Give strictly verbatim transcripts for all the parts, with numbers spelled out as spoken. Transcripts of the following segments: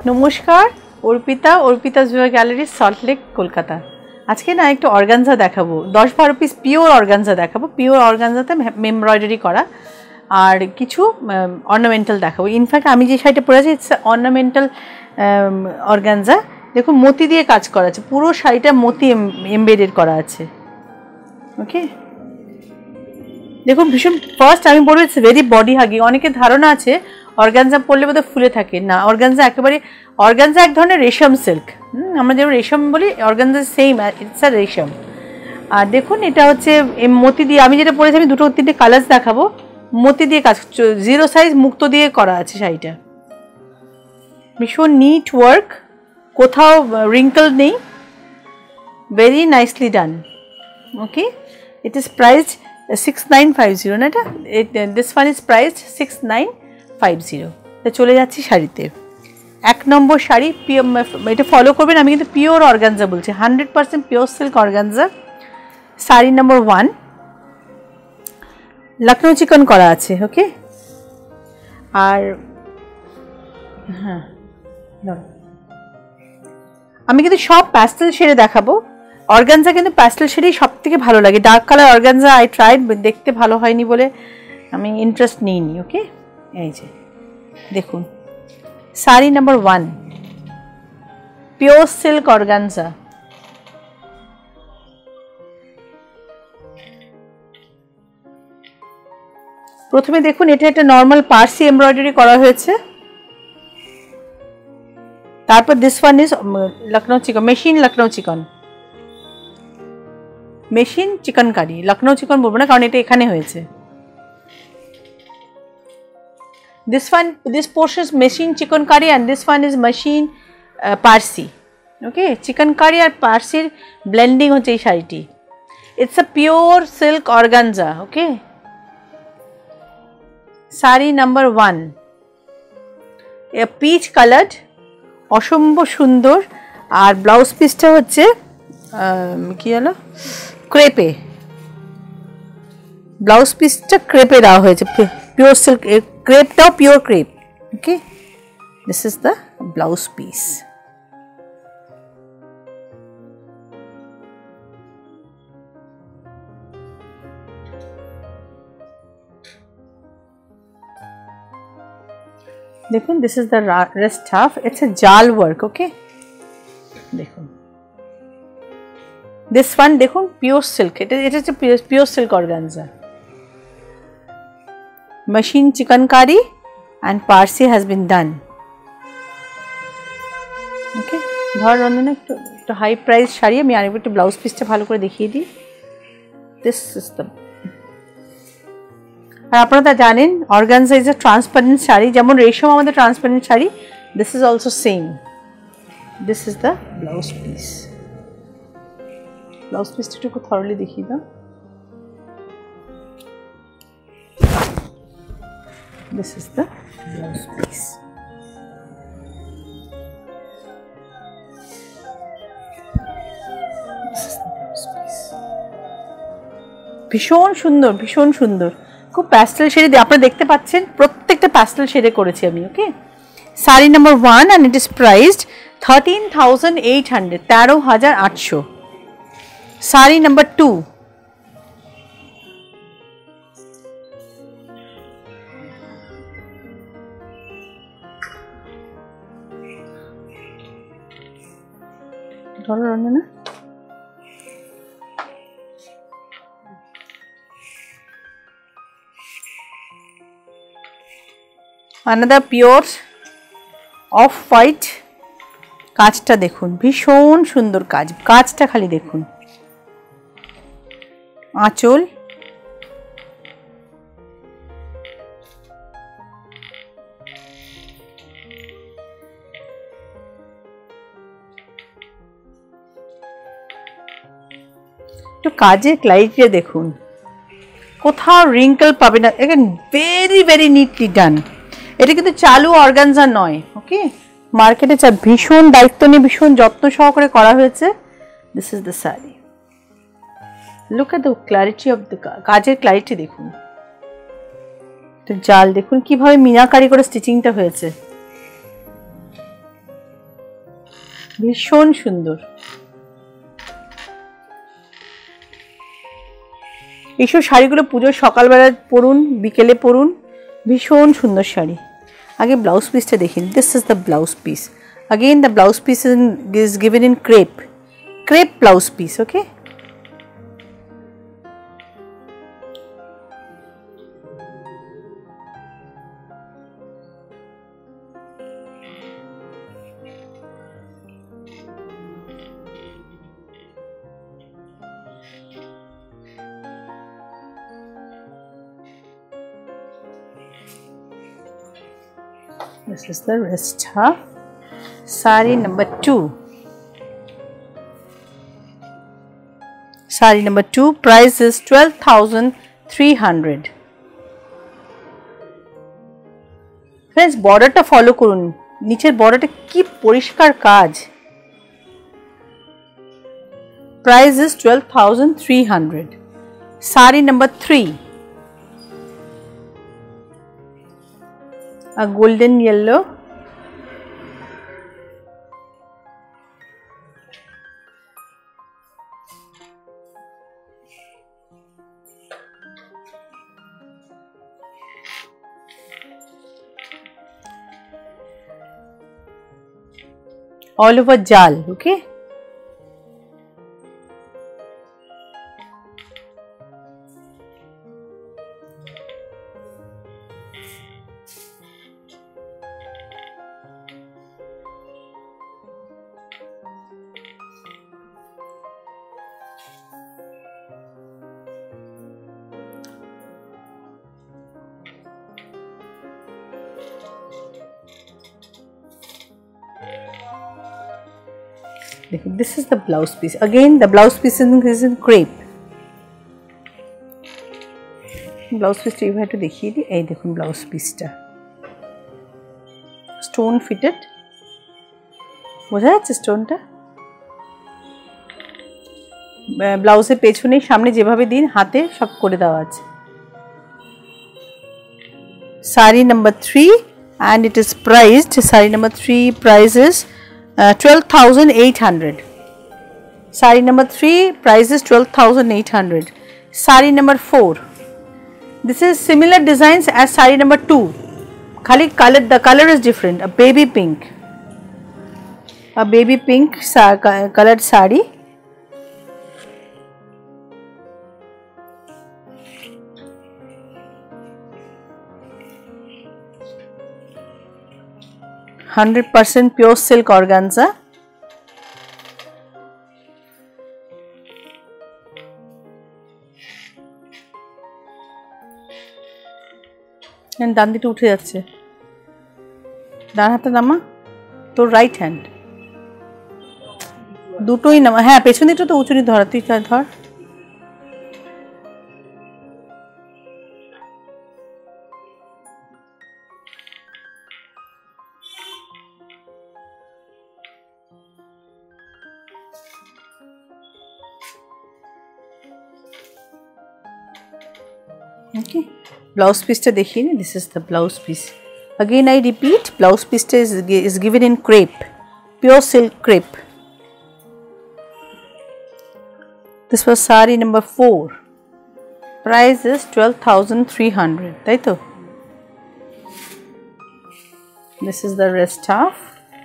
নমস্কার, Arpita Arpita's viewer gallery, Salt Lake, Kolkata. আজকে না একটু অর্গানজা দেখাবো, দশ বারো পিস পিওর অর্গানজা দেখাবো। পিওর অর্গানজাতে এমব্রয়ডারি করা আর কিছু অর্নামেন্টাল দেখাবো। ইনফ্যাক্ট আমি যে শাড়িটা পরে আছি ইটস অর্নামেন্টাল অর্গানজা। দেখুন মতি দিয়ে কাজ করা আছে, পুরো শাড়িটা মতি এমবেডেড করা আছে। ওকে, দেখুন ভীষণ ফার্স্ট আমি বলবো ইটস ভেরি বডি হাগিং। অনেকের ধারণা আছে অর্গানজা পরলে বোধহয় ফুলে থাকে, না। অর্গানজা একেবারে, অর্গানজা এক ধরনের রেশম সিল্ক। হুম, আমরা যেমন রেশম বলি, অর্গানজা সেম, ইটস আ রেশম। আর দেখুন এটা হচ্ছে মতি দিয়ে, আমি যেটা পরেছি আমি দুটো তিনটে কালার্স দেখাবো। মতি দিয়ে কাজ, জিরো সাইজ মুক্ত দিয়ে করা আছে শাড়িটা। ভীষণ নিট ওয়ার্ক, কোথাও রিঙ্কল নেই, very nicely done. Okay, it is priced six nine five zero না, এটা this one is priced six nine five zero. তো চলে যাচ্ছি শাড়িতে। এক নম্বর শাড়ি, এটা ফলো করবেন, আমি কিন্তু পিওর অর্গানজা বলছি, hundred percent pure silk organza. Sari number one, Lucknow chikan করা আছে। ওকে, আর হ্যাঁ আমি কিন্তু সব প্যাস্টেল শেডে দেখাবো। অর্গানজা কিন্তু প্যাস্টেল শেডেই সব থেকে ভালো লাগে। Dark colour organza I tried, দেখতে ভালো হয়নি বলে আমি ইন্টারেস্ট নিইনি। ওকে, এই যে দেখুন sari number one, pure silk organza. প্রথমে দেখুন এটা একটা নর্মাল পার্সি এমব্রয়ডারি করা হয়েছে। তারপর দিস ওয়ান ইজ লখনৌ চিকন, মেশিন লখনৌ চিকন, মেশিন চিকনকারি। লখনৌ চিকন বলবো না কারণ এটা এখানে হয়েছে। This one, this portion is machine chicken curry and this one is machine uh, parsi. Okay, chicken curry আর পার্সির ব্লেন্ডিং হচ্ছে এই শাড়িটি। It's a pure silk organza. Okay, sari number one, peach coloured, অসম্ভব সুন্দর। আর ব্লাউজ পিসটা হচ্ছে কি হলো, ক্রেপে। ব্লাউজ পিসটা ক্রেপে দেওয়া হয়েছে, পিওর সিল্ক ক্রেপটাও pure crepe. Okay, this is the blouse piece. দেখুন this is the rest half, it's a jaal work. Okay, দেখুন দিস ওয়ান, দেখুন পিওর সিল্ক, এটা এটা হচ্ছে pure silk organza. Machine chikankari and parsi has been done. Okay, ধর রন্ধনে একটু একটু high price sari. আমি আরেকবার একটু ব্লাউজ পিসটা ভালো করে দেখিয়ে দিই। দিস ইজ দ্য, আর আপনারা জানেন organza is a transparent sari, যেমন রেশম আমাদের transparent sari, this is also same. This is the blouse piece. Blouse পিসটা একটু থরলি দেখিয়ে দাও। This is the blouse piece. This is the blouse piece. ভীষণ সুন্দর, ভীষণ সুন্দর, খুব প্যাস্টেল শেডে আপনারা দেখতে পাচ্ছেন, প্রত্যেকটা প্যাস্টেল শেডে করেছি আমি। Okay, sari number one and it is priced thirteen thousand eight hundred, তেরো হাজার আটশো। শাড়ি নাম্বার টু, ধরো Ranjana, another pure off white. কাজটা দেখুন, ভীষণ সুন্দর কাজ, কাজটা খালি দেখুন। আঁচল, একটু কাজের ক্লারিটিটা দেখুন, কোথাও রিঙ্কল পাবে না। এখানে ভেরি ভেরি নিটলি ডান। এটা কিন্তু চালু অর্গানজা নয়। ওকে, মার্কেটে চা ভীষণ দায়িত্ব নিয়ে ভীষণ যত্ন সহকারে করা হয়েছে। This is the sari. Look at the clarity of the, কাজের ক্লারিটি দেখুন। তো জাল দেখুন কিভাবে মিনাকারি করে স্টিচিংটা হয়েছে। ভীষণ সুন্দর। এইসব শাড়িগুলো পুজোর সকালবেলা পরুন, বিকেলে পরুন, ভীষণ সুন্দর শাড়ি। আগে ব্লাউজ পিসটা দেখুন। This is the blouse piece. Again the blouse piece is, in, is given in crepe crepe blouse piece. Okay, this is the wrist half. Saree number two. Saree number two. Price is twelve thousand three hundred. Friends, border ta follow korun. Nicher border ta ki porishkar kaj. Price is twelve thousand three hundred. Saree number three. A golden yellow. All over jal. Okay, this is the blouse piece. Again the blouse piece is in crepe. Blouse piece ta এইভাবে একটু দেখিয়ে দিই। এই দেখুন blouse পিসটা stone fitted, বোঝা যাচ্ছে স্টোনটা। ব্লাউজের পেছনে সামনে যেভাবে দিন হাতে সব করে দেওয়া আছে। Saree number three and it is priced. Saree number three price is Uh, twelve thousand eight hundred. Saree number three price is twelve thousand eight hundred. Saree number four. This is similar designs as saree number two. Khali color, the color is different. A baby pink. A baby pink sa colored saree. one hundred percent pure silk organza. ডান দিকে উঠে যাচ্ছে, ডান হাতে নামা, তোর right hand দুটোই নামা। হ্যাঁ, পেছন দিকটা তো উঁচু নি ধরা, তুই ধর। Okay, blouse piece ta dekhiye. This is the blouse piece. Again I repeat, blouse piece is, is given in crepe, pure silk crepe. This was saree number four. Price is twelve thousand three hundred. Right? This is the rest half.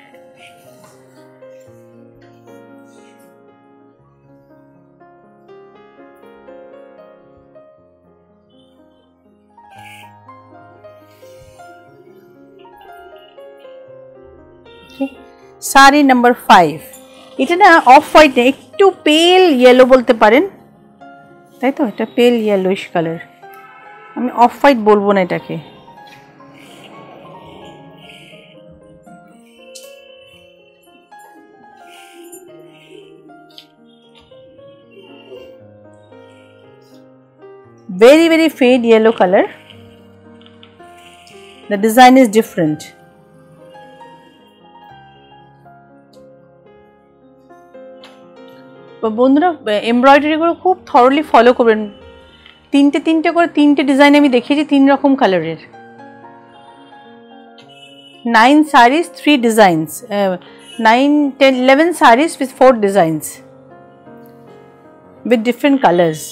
Saree number five. এটা না off white না, একটু পেল yellow বলতে পারেন, তাই তো? এটা পেল ইয়েলোইশ কালার, আমি অফ হোয়াইট বলবো না এটাকে। Very very fade yellow color. The design is different. বন্ধুরা এমব্রয়ডারিগুলো খুব থরলি ফলো করবেন। তিনটে তিনটে করে তিনটে ডিজাইন আমি দেখিয়েছি, তিন রকম কালারের। Nine saris, three designs, nine, ten, eleven sarees with four designs with different colors.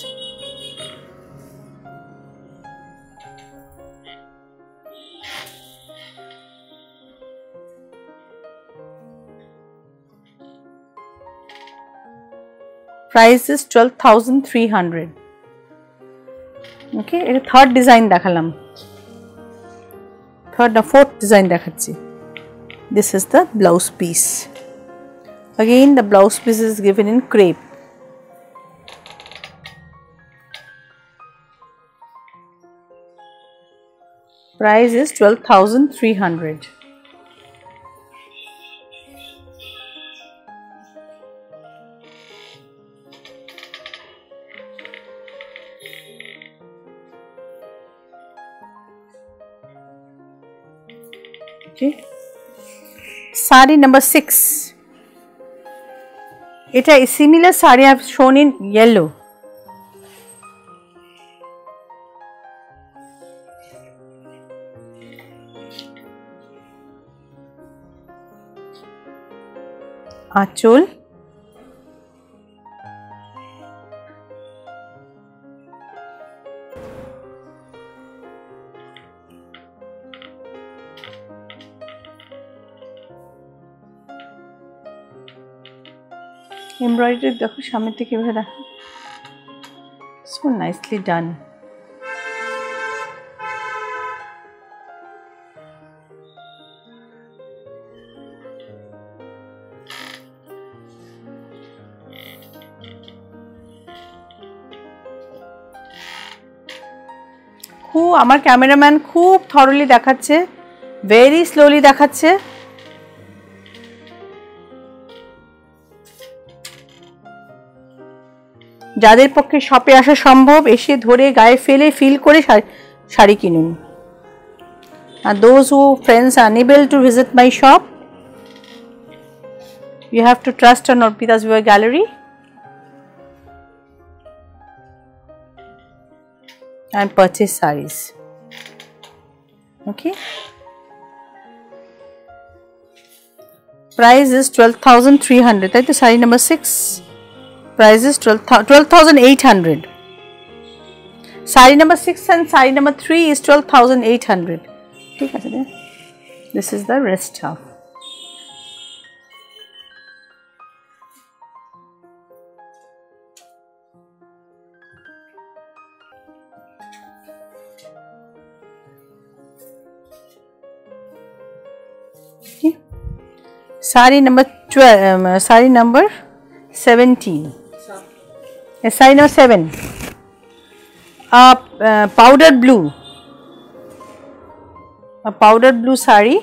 Price is twelve thousand three hundred. Okay, এটা third design দেখালাম, third না fourth design দেখাচ্ছি. This is the blouse piece. Again the blouse piece is given in crepe. Price is twelve thousand three hundred. Okay. Saree number six. It a similar saree I have shown in yellow. Achol. Embroidery দেখো সামনে থেকে কিভাবে দেখো, so nicely done. খুব আমার cameraman খুব thoroughly দেখাচ্ছে, very slowly দেখাচ্ছে. যাদের পক্ষে শপে আসা সম্ভব এসে ধরে গায়ে ফেলে ফিল করে শাড়ি কিনুন. আর those who friends are unable to visit my shop, you have to trust on ARPITA'S WEAVER gallery and purchase sarees. Okay. Price is twelve thousand three hundred. That is saree number six. Price is twelve thousand eight hundred. Saree number six and saree number three is twelve thousand eight hundred. Okay. This is the rest half. Okay. Saree number twelve. Um, saree number seventeen. Yes, saree number seven. Uh, uh, powder blue. A powder blue saree.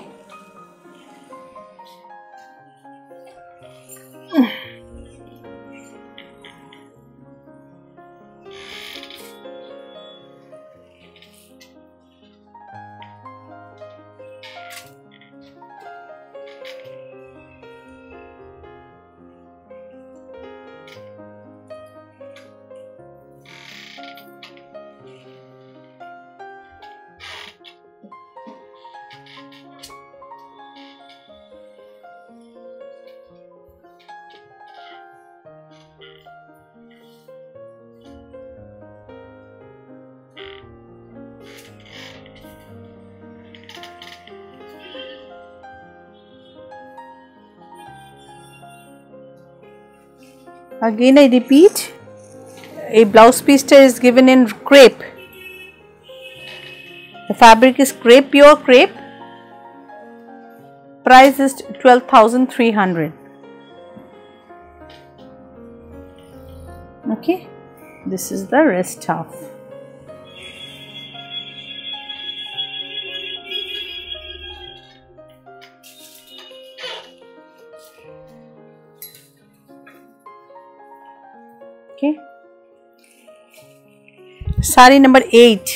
Again I repeat, a blouse piece is given in crepe. The fabric is crepe, pure crepe. Price is twelve thousand three hundred. Okay, this is the rest half. Okay, saree number eight.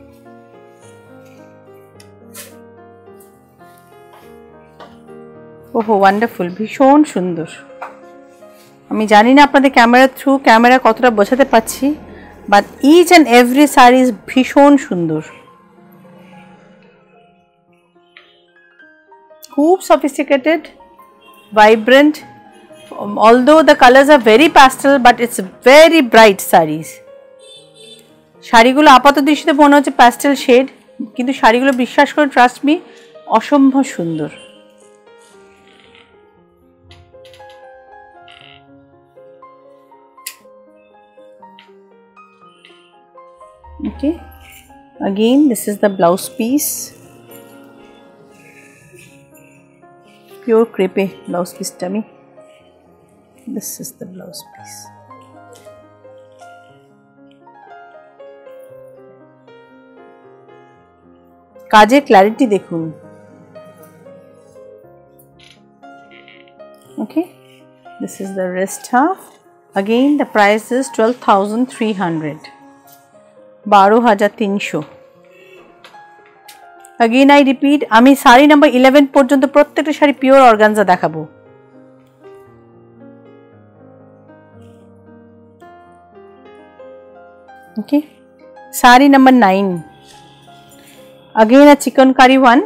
Oh, wonderful, ভীষণ সুন্দর. আমি জানি না আপনাদের camera through camera কতটা বোঝাতে পারছি, but each and every sari is ভীষণ সুন্দর, খুব sophisticated, vibrant, um, although the colors are very pastel, but it's very bright sarees. শাড়িগুলো আপাত দৃষ্টিতে মনে হচ্ছে প্যাস্টেল শেড, কিন্তু শাড়িগুলো বিশ্বাস করে ট্রাস্ট মি অসম্ভব সুন্দর। Okay, again this is the blouse piece, pure crepe blouse piece tummy. This is the blouse piece. কাজের ক্ল্যারিটি দেখুন। Okay, this is the wrist half. Again the price is twelve thousand three hundred. বারো হাজার তিনশো। Again I repeat, আমি sari number eleven পর্যন্ত প্রত্যেকটা sari pure organza দেখাবো। Okay, sari number nine. Again a chicken curry one,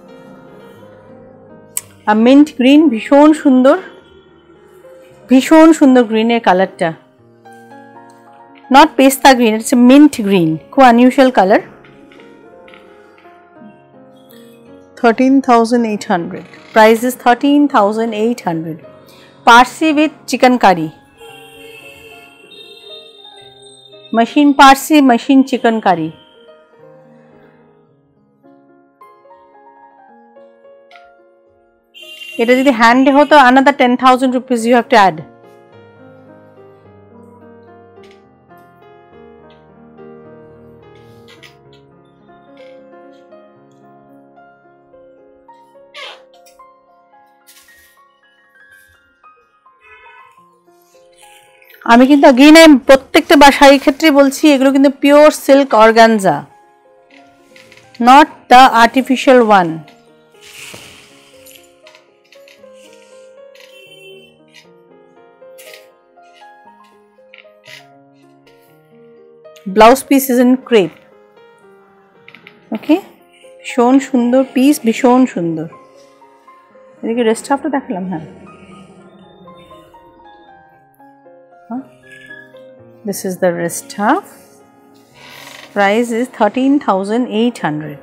a mint green, ভীষণ সুন্দর, ভীষণ সুন্দর গ্রিনের কালারটা। Not pasta green, it's a mint green, খুব unusual color. thirteen thousand eight hundred. Price is thirteen thousand eight hundred. Parsi with chicken curry. Machine Parsi, machine chicken curry. এটা যদি হ্যান্ডে হতো another ten thousand rupees you have to add. আমি কিন্তু again আমি প্রত্যেকটা শাড়ির ক্ষেত্রে বলছি এগুলো কিন্তু pure silk organza, not the artificial one. Blouse piece is in crepe. Okay, ভীষণ সুন্দর পিস, ভীষণ সুন্দর। এদিকে রেস্ট হাফটা দেখালাম। হ্যাঁ, this is the wrist half. Price is thirteen thousand eight hundred.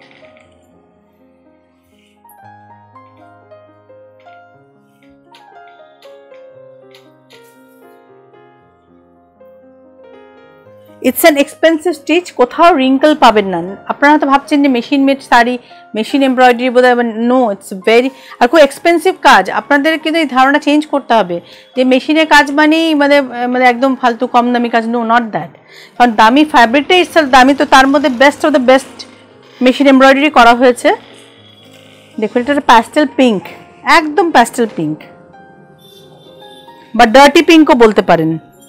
It's an expensive stitch, কোথাও wrinkle পাবেন না। আপনারা তো ভাবছেন যে machine made sari, machine embroidery বোধহয়, নো, ইটস ভেরি, আর খুব এক্সপেন্সিভ কাজ। আপনাদের কিন্তু এই ধারণা চেঞ্জ করতে হবে যে মেশিনের কাজ মানেই মানে মানে একদম ফালতু কম দামি কাজ, নো, নট দ্যাট। কারণ দামি ফ্যাব্রিকটাই ইটসেলফ দামি, তো তার মধ্যে best of the best machine embroidery করা হয়েছে। দেখুন এটা একটা প্যাস্টেল পিঙ্ক, একদম প্যাস্টেল পিঙ্ক বা ডার্টি পিঙ্কও বলতে পারেন।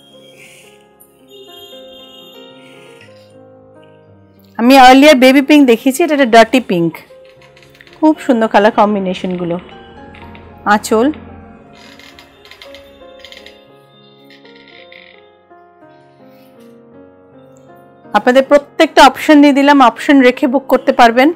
আমি আর্লিয়ার বেবি পিঙ্ক দেখিয়েছি, এটা একটা ডার্টি পিঙ্ক, খুব সুন্দর কালার কম্বিনেশনগুলো। আঁচল, আপনাদের প্রত্যেকটা অপশন দিয়ে দিলাম, অপশন রেখে বুক করতে পারবেন।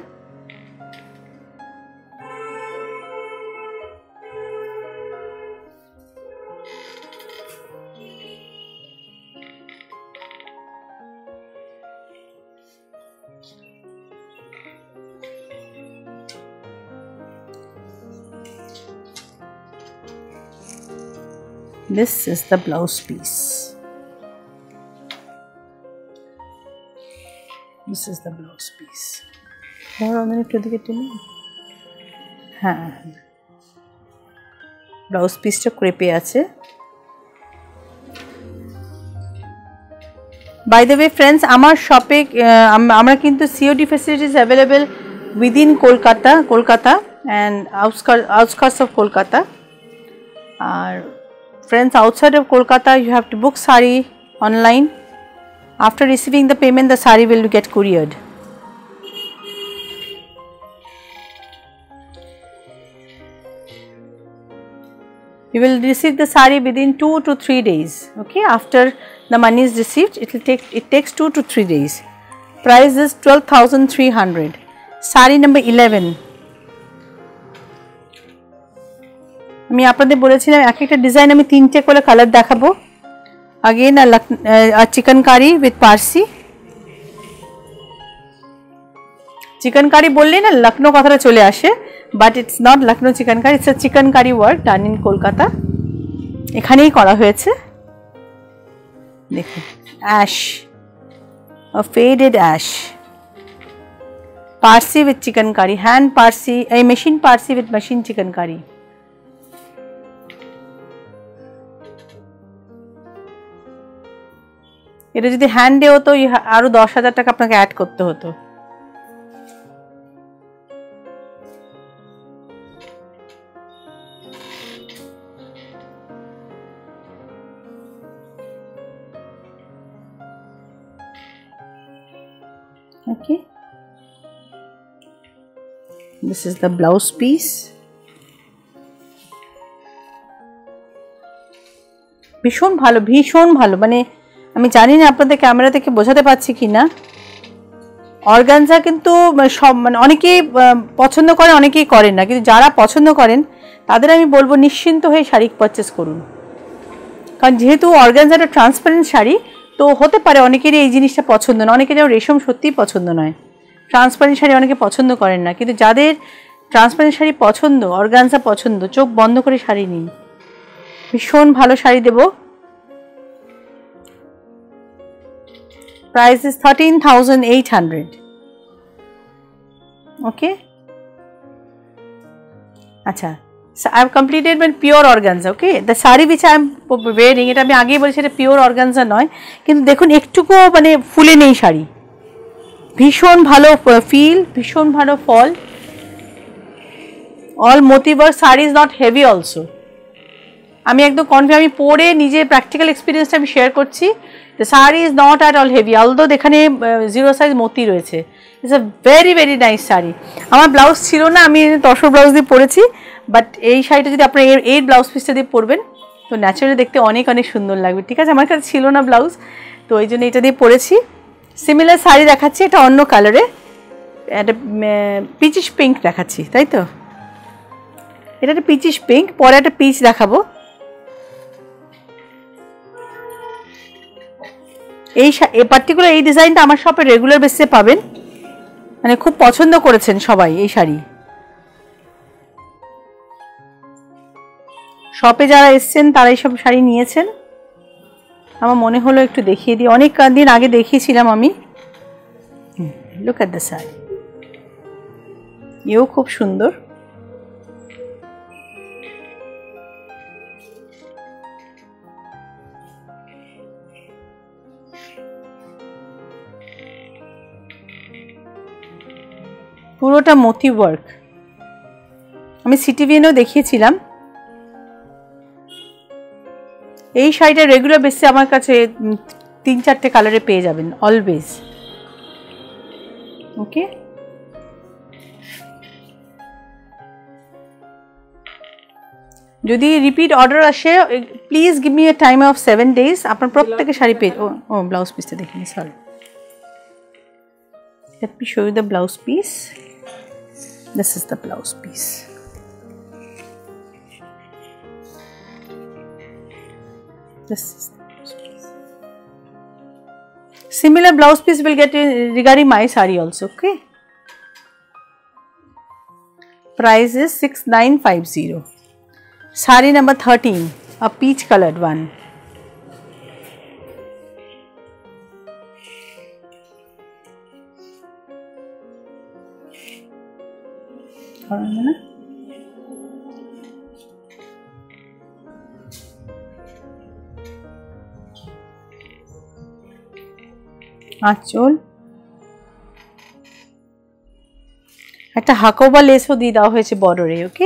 This is the blouse piece. This is the blouse piece. More on the to get to me. Ha. Blouse piece ta crepe ache. By the way friends, amar shop e amra kintu C O D facilities available within Kolkata, Kolkata and outskirts outskirts of Kolkata. Are friends, outside of Kolkata you have to book saree online. After receiving the payment, the saree will get couriered. You will receive the saree within two to three days. Okay, after the money is received, it will take it takes two to three days. Price is twelve thousand three hundred. Saree number eleven. আমি আপনাদের বলেছিলাম এক একটা design আমি তিনটে করে colour দেখাবো। Again a chikankari with Parsi. Chikankari বললেই না লখনৌ কথাটা চলে আসে, but it's not Lucknow chikankari, it's a chikankari work done in Kolkata. এখানেই করা হয়েছে। দেখুন ash, a faded ash, parsi with chicken curry, hand parsi, a machine parsi with machine chicken curry. এটা যদি হ্যান্ডে হতো আরো দশ হাজার টাকা আপনাকে অ্যাড করতে হতো। Okay, this is the blouse piece. ভীষণ ভালো, ভীষণ ভালো, মানে আমি জানি না আপনাদের ক্যামেরা থেকে বোঝাতে পারছি কি না। অর্গানজা কিন্তু সব মানে অনেকেই পছন্দ করে, অনেকেই করেন না, কিন্তু যারা পছন্দ করেন তাদের আমি বলবো নিশ্চিন্ত হয়ে শাড়ি পারচেস করুন। কারণ যেহেতু অর্গানজাটা ট্রান্সপারেন্ট শাড়ি, তো হতে পারে অনেকেরই এই জিনিসটা পছন্দ না, অনেকের রেশম সত্যিই পছন্দ নয়, ট্রান্সপারেন্ট শাড়ি অনেকে পছন্দ করেন না। কিন্তু যাদের ট্রান্সপারেন্ট শাড়ি পছন্দ, অর্গানজা পছন্দ, চোখ বন্ধ করে শাড়ি নিন, ভীষণ ভালো শাড়ি দেবো। Price is thirteen thousand eight hundred. Okay. Acha. So I have completed with pure organza. Okay. The saree which I am wearing, এটা আমি আগেই বলেছি এটা পিওর অর্গানজা নয়, কিন্তু দেখুন একটুকু মানে ফুলে নেই শাড়ি, ভীষণ ভালো ফিল, ভীষণ ভালো fall. All motif work, sari is not heavy also. আমি একদম কনফিডেন্ট, আমি পরে নিজে প্র্যাকটিক্যাল এক্সপিরিয়েন্সটা আমি শেয়ার করছি। The saree is not at all heavy, although এখানে জিরো সাইজ মতি রয়েছে। It's a very very nice sari. আমার ব্লাউজ ছিল না, আমি তসর ব্লাউজ দিয়ে পরেছি, বাট এই শাড়িটা যদি আপনার এই ব্লাউজ পিসটা দিয়ে পরবেন তো ন্যাচারালি দেখতে অনেক অনেক সুন্দর লাগবে। ঠিক আছে, আমার কাছে ছিল না ব্লাউজ, তো এই জন্য এটা দিয়ে পরেছি। সিমিলার শাড়ি দেখাচ্ছি, এটা অন্য কালারে, একটা পিচিশ পিঙ্ক দেখাচ্ছি, তাই তো? এটা একটা পিচিশ পিঙ্ক, পরে একটা পিচ দেখাবো। এই পার্টিকুলার এই ডিজাইনটা আমার শপে রেগুলার বেসিসে পাবেন, মানে খুব পছন্দ করেছেন সবাই এই শাড়ি। শপে যারা এসছেন তারা এইসব শাড়ি নিয়েছেন। আমার মনে হলো একটু দেখিয়ে দিই, অনেক দিন আগে দেখিয়েছিলাম আমি। লুক এট দ্য শাড়ি, এও খুব সুন্দর। পুরোটা মোতি ওয়ার্ক, আমি সিটিভিএনও দেখিয়েছিলাম। এই শাড়িটা রেগুলার বেসিসে আমার কাছে তিন চারটে কালারে পেয়ে যাবেন অলওয়েজ। ওকে, যদি রিপিট অর্ডার আসে please give me a time of seven days, আপনার প্রত্যেকে শাড়ি পেয়ে। ও ও ব্লাউজ পিসটা দেখিনি, sorry. Let me show you the blouse piece. This is the blouse piece. This is the blouse piece. Similar blouse piece will get in regarding my saree also. Okay. Price is six nine five zero. Saree number thirteen, a peach colored one. আঁচল, একটা হাকোবা লেসও দিয়ে দেওয়া হয়েছে বর্ডারে। ওকে,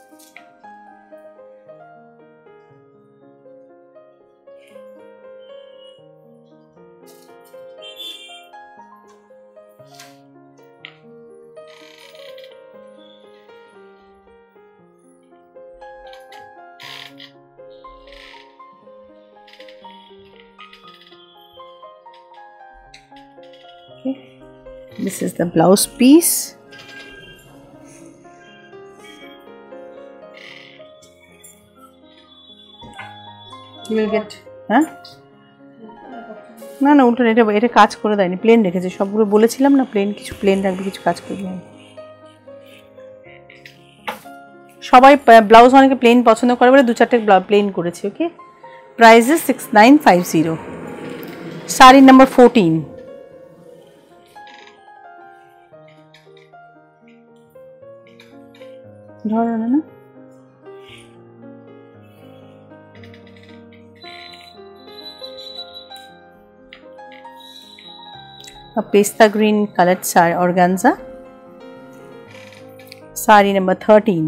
this is the blouse piece. you will get হ্যাঁ না না উল্টো এটা এটা কাজ করে দেয়নি প্লেন রেখেছে সবগুলো বলেছিলাম না প্লেন কিছু প্লেন রাখবে কিছু কাজ করবে না সবাই ব্লাউজ অনেকে প্লেন পছন্দ করে বলে দু চারটে প্লেন করেছে okay price is six nine five zero sari number fourteen ধরো না a pasta green colored saree organza saree number thirteen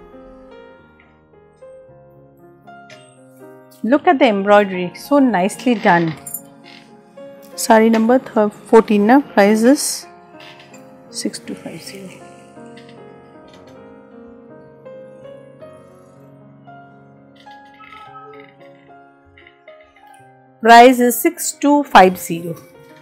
look at the embroidery so nicely done saree number fourteen na price is six two five zero price is six two five zero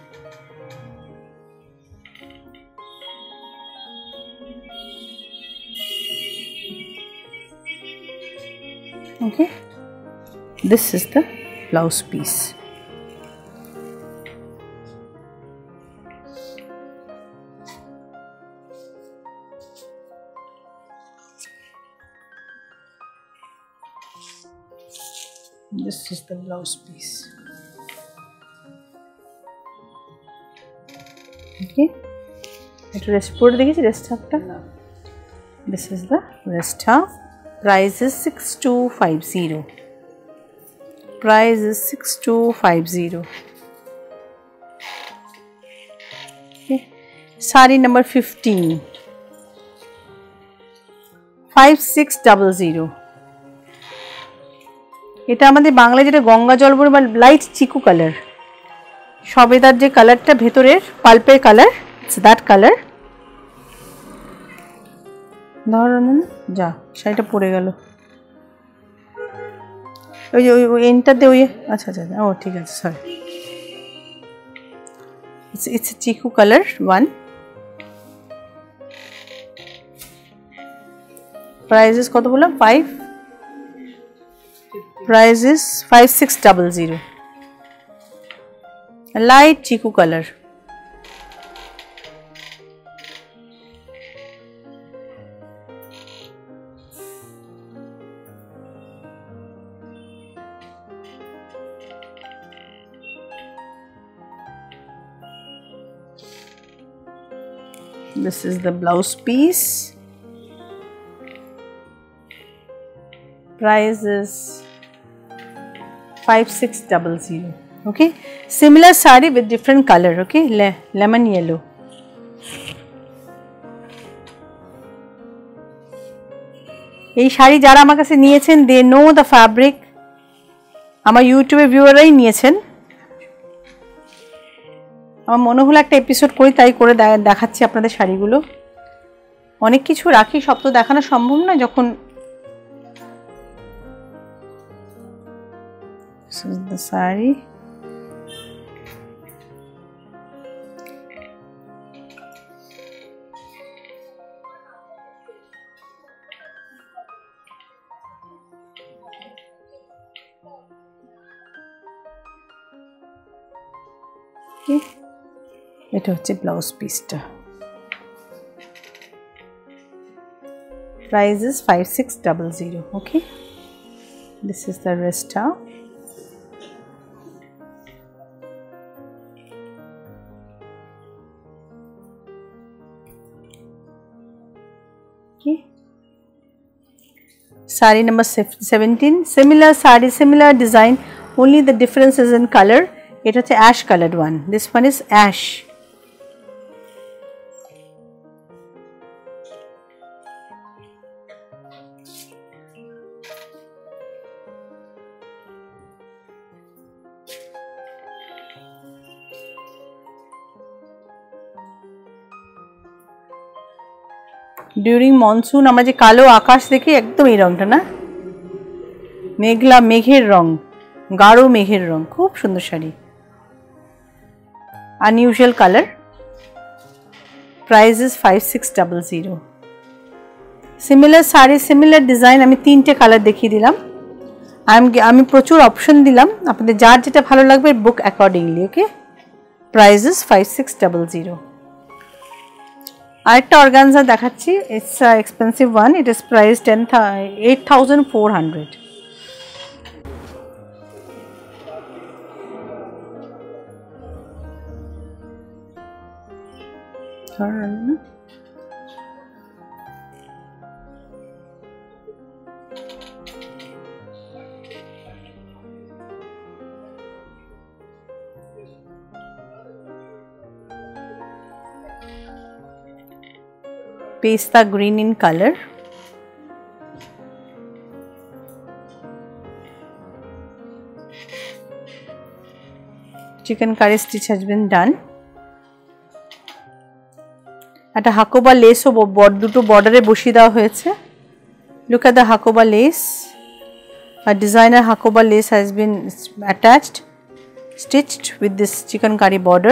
okay this is the blouse piece this is the blouse piece okay it rest put dekhi rest half ta this is the rest half price is six two five zero price is six two five zero okay saree number fifteen five six zero zero এটা আমাদের বাংলায় যেটা গঙ্গা জল বলে বা light chikoo colour সবেদার যে কালারটা ভেতরের পাল্পের কালার ইটস দ্যাট কালার ধরুন যা শাড়িটা পড়ে গেল ওই যে ওই এন্টার দিয়ে ওই আচ্ছা আচ্ছা ও ঠিক আছে sorry it's it's chikoo colour one price is কত বললাম five price is five six double zero light chikoo colour this is the blouse piece price is five six zero zero okay similar saree with different color okay Le lemon yellow এই শাড়ি যারা আমার কাছে নিয়েছেন দে know the fabric আমার ইউটিউবে ভিউয়াররাই নিয়েছেন আমার মনে হলো একটা এপিসোড করি তাই করে দেখাচ্ছি আপনাদের শাড়িগুলো অনেক কিছু রাখি সব তো দেখানো সম্ভব না যখন this is the saree okay এটা হচ্ছে ব্লাউজ পিসটা price is five six zero zero okay this is the rest half okay saree number seventeen similar saree similar design only the difference is in color it is ash colored one this one is ash during monsoon আমরা যে কালো আকাশ দেখি একদম এই রংটা না মেঘলা মেঘের রং গাঢ় মেঘের রং খুব সুন্দর sari unusual color price is five six zero zero similar saree similar design আমি তিনটে কালার দেখিয়ে দিলাম আমি আমি প্রচুর অপশন দিলাম, আপনাদের যার যেটা ভালো লাগবে book accordingly. Okay, price is five six double zero. আরেকটা অর্গানজা দেখাচ্ছি, it's expensive one, it is price ten eight thousand four hundred. Pasta green in color. Chicken curry stitch has been done. একটা হাকোবা লেসও দুটো বর্ডারে বসিয়ে দেওয়া হয়েছে। Look at the hakoba lace. A designer hakoba lace has been attached, stitched with this chicken curry border.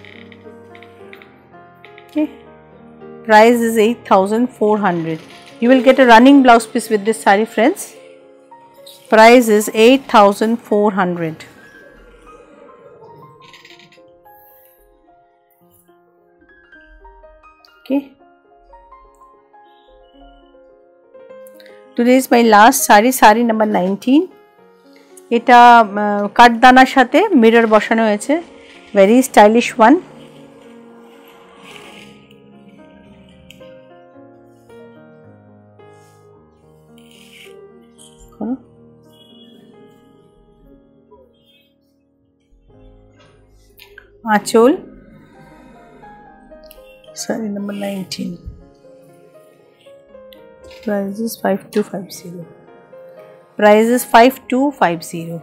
Okay. Price is eight thousand four hundred. You will get a running blouse piece with this saree, friends. Price is eight thousand four hundred. Okay. Today is my last saree, saree number nineteen. এটা কাঠদানার সাথে mirror বসানো হয়েছে, very stylish one. Aanchal, saree number nineteen. Price is five two five zero. Price is five two five zero.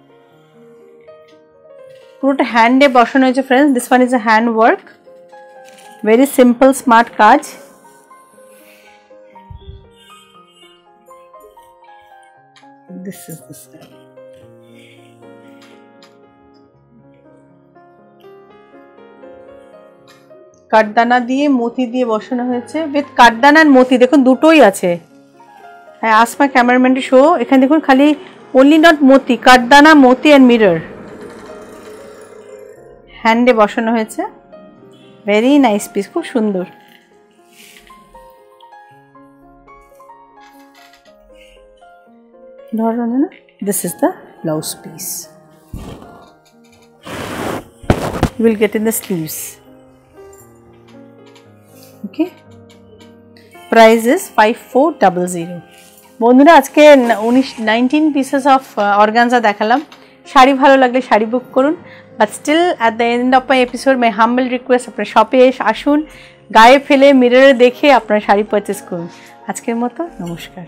পুরোটা হ্যান্ডে বসানো হয়েছে friends. This one is a hand work. Very simple, smart কাজ. This is the saree. কাঠদানা দিয়ে মতি দিয়ে বসানো হয়েছে, with কাঠদানা আর মতি, দেখুন দুটোই আছে। হ্যাঁ, ask my cameraman to show. এখানে দেখুন খালি only not মতি, কাঠদানা, মতি এন্ড মিরর হ্যান্ডে বসানো হয়েছে। ভেরি নাইস পিস, খুব সুন্দর। ধরো না, this is the blouse piece. You will get in the sleeves. Okay, price is five four double zero. বন্ধুরা, আজকে nineteen pieces of organza দেখালাম। শাড়ি ভালো লাগলে শাড়ি বুক করুন, but still at the end of my episode my humble request, আপনার শপে আসুন, গায়ে ফেলে মিররে দেখে আপনার শাড়ি পারচেস করুন। আজকের মতো নমস্কার।